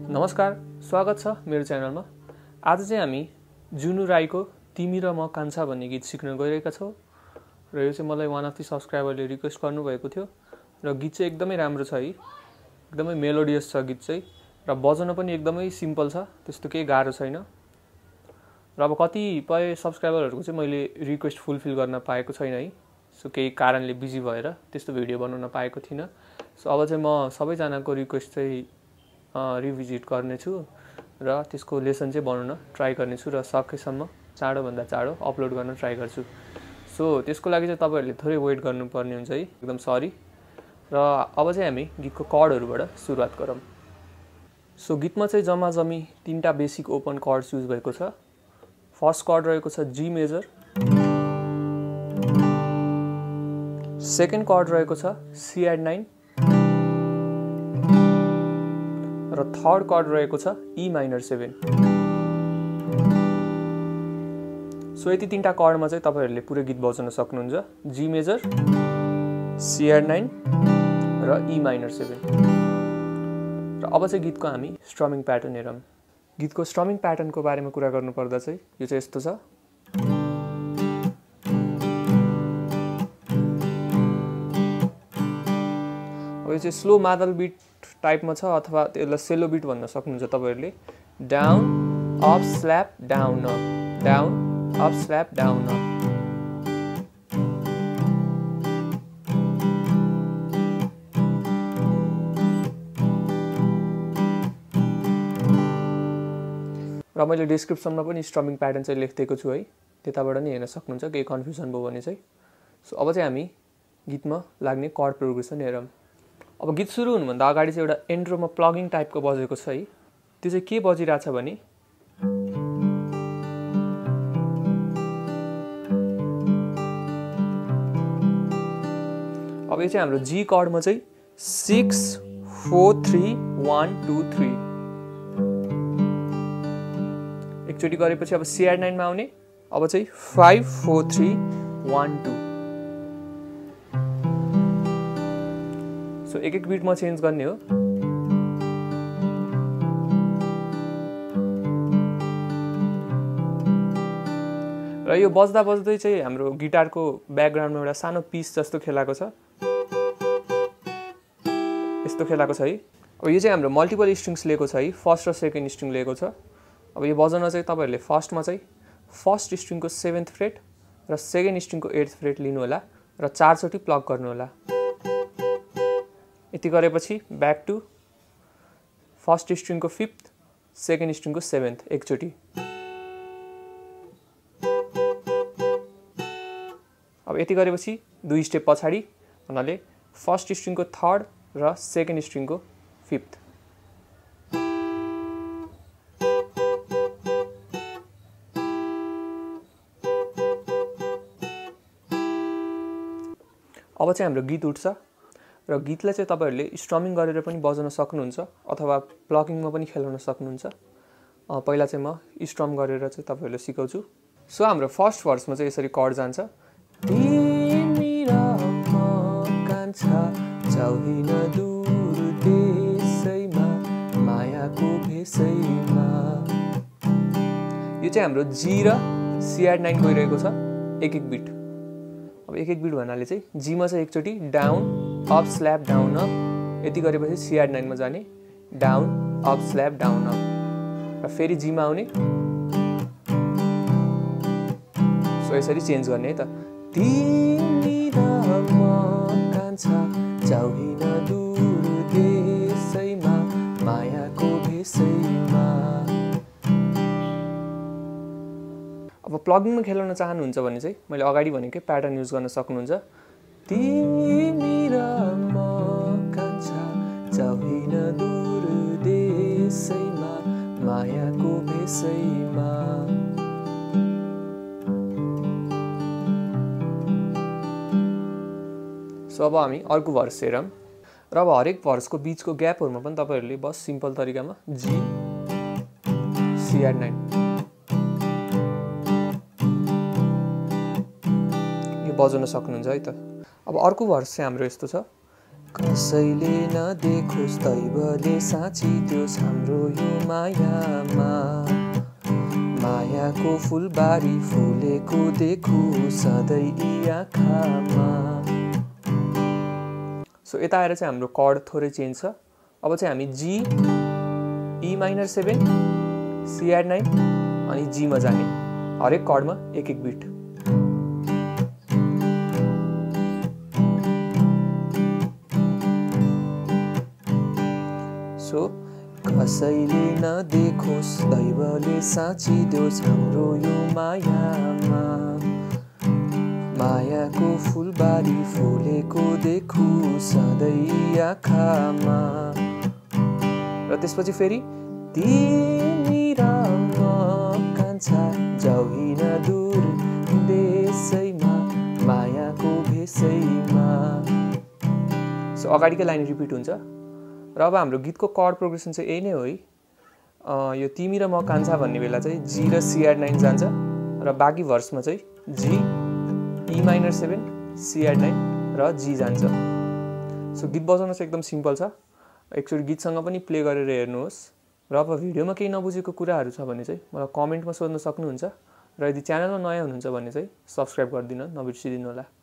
नमस्कार, स्वागत छ मेरो च्यानलमा। आज चाहिँ हामी जुनु राईको तिमी र म कान्छा भन्ने गीत सिक्न गइरहेका छौँ र यो चाहिँ मलाई वान अफ द सब्सक्राइबरले रिक्वेस्ट गर्नुभएको थियो र गीत चाहिँ एकदमै राम्रो छ है, एकदमै मेलोडियस छ गीत चाहिँ र बजाउन पनि एकदमै सिम्पल छ, त्यस्तो केही गाह्रो छैन। र अब कतिपय सब्सक्राइबरहरूको चाहिँ मैले रिक्वेस्ट फुलफिल गर्न पाएको छैन है, सो केही कारणले बिजी भएर त्यस्तो भिडियो बनाउन पाएको थिइनँ। सो अब चाहिँ म सबैजनाको रिक्वेस्ट चाहिँ रिभिजिट गर्नेछु र त्यसको लेसन चाहिँ बनाउन ट्राई गर्नेछु र सकेसम्म चाँडोभन्दा चाँडो अपलोड गर्न ट्राई गर्छु। सो त्यसको लागि चाहिँ तपाईँहरूले थोरै वेट गर्नुपर्ने हुन्छ है, एकदम सरी। र अब चाहिँ हामी गीतको कर्डहरूबाट सुरुवात गरौँ। सो गीतमा चाहिँ जम्मा तीनटा बेसिक ओपन कर्ड्स युज भएको छ। फर्स्ट कर्ड रहेको छ जी मेजर, सेकेन्ड कर्ड रहेको छ C@9 र थर्ड कर्ड रहेको छ E minor 7। सो यति तीनटा कर्डमा चाहिँ तपाईहरुले पुरै गीत बजाउन सक्नुहुन्छ, जी मेजर, C@9 र E minor 7। र अब चाहिँ गीतको हामी स्ट्रमिङ प्याटर्न हेरौँ। गीतको स्ट्रमिङ प्याटर्नको बारेमा कुरा गर्नुपर्दा चाहिँ यो चाहिँ यस्तो छ। अब यो चाहिँ स्लो मादल बिट टाइपमा छ अथवा त्यसलाई सेलो बिट भन्न सक्नुहुन्छ तपाईहरुले। Down up slap down up, down up slap down up. र मैले डिस्क्रिप्सनमा पनि स्ट्रमिङ प्याटर्न चाहिँ लेखिदिएको छु है, त्यताबाट नि हेर्न सक्नुहुन्छ केही कन्फ्युजन भयो भने चाहिँ। सो अब चाहिँ हामी गीतमा लाग्ने कर्ड प्रोग्रेसन हेरौँ। अब गीत सुरु हुनुभन्दा अगाडि चाहिँ एउटा इन्ट्रोमा प्लगिङ टाइपको बजेको छ है, त्यो चाहिँ के बजिरहेछ भने अब यो चाहिँ हाम्रो जी कर्डमा चाहिँ 6 4 3 1 2 3 एकचोटि गरेपछि अब C@9 मा आउने, अब चाहिँ 5 4 3 1 2। सो एक बिटमा चेन्ज गर्ने हो। र यो बज्दा बज्दै चाहिँ हाम्रो गिटारको ब्याकग्राउन्डमा एउटा सानो पिस जस्तो खेलाएको छ, यस्तो खेलाएको छ है। अब यो चाहिँ हाम्रो मल्टिपल स्ट्रिङ्स लिएको छ है, फर्स्ट र सेकेन्ड स्ट्रिङ लिएको छ। अब यो बजाउन चाहिँ तपाईहरुले फर्स्टमा चाहिँ फर्स्ट स्ट्रिङको 7th फ्रेट र सेकेन्ड स्ट्रिङको 8th फ्रेट लिनु होला र 4 चोटी प्लग गर्नु होला। यति गरेपछि ब्याक टु फर्स्ट स्ट्रिङको 5th, सेकेन्ड स्ट्रिङको 7th एकचोटी। अब यति गरेपछि 2 स्टेप पछाडी भन्नाले फर्स्ट स्ट्रिङको 3rd र सेकेन्ड स्ट्रिङको 5th। अब चाहिँ हाम्रो गीत उठ्छ र गीतलाई चाहिँ तपाईहरुले स्ट्रमिङ गरेर पनि बजाउन सक्नुहुन्छ अथवा प्लगिङमा पनि खेलाउन सक्नुहुन्छ। पहिला चाहिँ म स्ट्रम गरेर चाहिँ तपाईहरुलाई सिकाउँछु। सो हाम्रो फर्स्ट भर्समा चाहिँ यसरी कर्ड जान्छ। तिमी र म कान्छा जाउहिन दूर देशैमा मायाको भेषैमा। यो चाहिँ हाम्रो जी र C@9 गइरहेको छ एक बिट। अब एक बिट भन्नाले चाहिँ जी मा चाहिँ एकचोटी down up slap down up, यति गरेपछि C@9 मा जाने, down up slap down up र फेरि जी मा आउने। सो यसरी चेन्ज गर्ने है त। तिमी र म कान्छा जाउहिन दूर देशैमा मायाको भेषैमा। अब प्लगिङमा खेलाउन चाहनुहुन्छ भने चाहिँ मैले अगाडि भनेकै प्याटर्न युज गर्न सक्नुहुन्छ। तिमी र म कान्छा जाउहिन दूर देशैमा मायाको भेषैमा। सो अब हामी अर्को भर्स हेरौँ र अब हरेक भर्सको बिचको ग्यापहरुमा पनि तपाईहरुले बस सिम्पल तरिकामा जी C@9 यो बजाउन सक्नुहुन्छ है त। अब अर्को भर्स चाहिँ हाम्रो यस्तो छ। कसैले नदेखोस् दैवले साँचिदियोस् हाम्रो यो मायामा मायाको फुलबारी फुलेको देखु सधैँ यी आँखामा। सो यता आएर चाहिँ हाम्रो कर्ड थोरै चेन्ज छ। अब चाहिँ हामी G E minor 7 C add 9 अनि जी मा जाने हरेक कर्डमा एक एक बिट। सो कसैले नदेखोस् दैवले साँचिदियोस् हाम्रो यो मायामा मायाको फुलबारी फुलेको देखु सधैँ आँखामा। र त्यसपछि फेरि तिमी र म कान्छा जाऊ हिँड दूर देशैमा मायाको भेषैमा। सो अगाडिकै लाइन रिपिट हुन्छ। र अब हाम्रो गीतको कर्ड प्रोग्रेसन चाहिँ यही नै हो है। यो तिमी र म कान्छा भन्ने बेला चाहिँ जी र सी एड 9 जान्छ र बाँकी भर्समा चाहिँ G E minor 7 C add 9 र जी जान्छ। सो गीत बजाउन चाहिँ एकदम सिम्पल छ। एकचोटि गीतसँग पनि प्ले गरेर हेर्नुहोस्। र अब भिडियोमा केही नबुझेको कुराहरू छ भने चाहिँ मलाई कमेन्टमा सोध्न सक्नुहुन्छ। र यदि च्यानलमा नयाँ हुनुहुन्छ भने चाहिँ सब्सक्राइब गरिदिन नबिर्सिदिनु होला।